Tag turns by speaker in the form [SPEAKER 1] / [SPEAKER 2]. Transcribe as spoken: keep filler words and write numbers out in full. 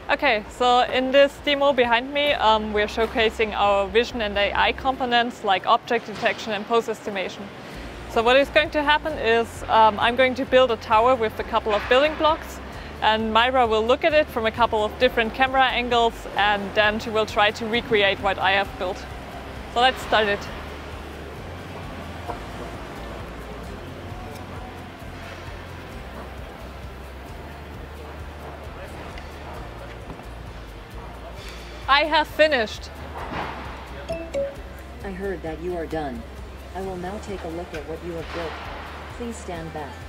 [SPEAKER 1] Okay, so in this demo behind me, um, we're showcasing our vision and A I components like object detection and pose estimation. So what is going to happen is um, I'm going to build a tower with a couple of building blocks, and MAiRA will look at it from a couple of different camera angles, and then she will try to recreate what I have built. So let's start it. I have finished.
[SPEAKER 2] I heard that you are done. I will now take a look at what you have built. Please stand back.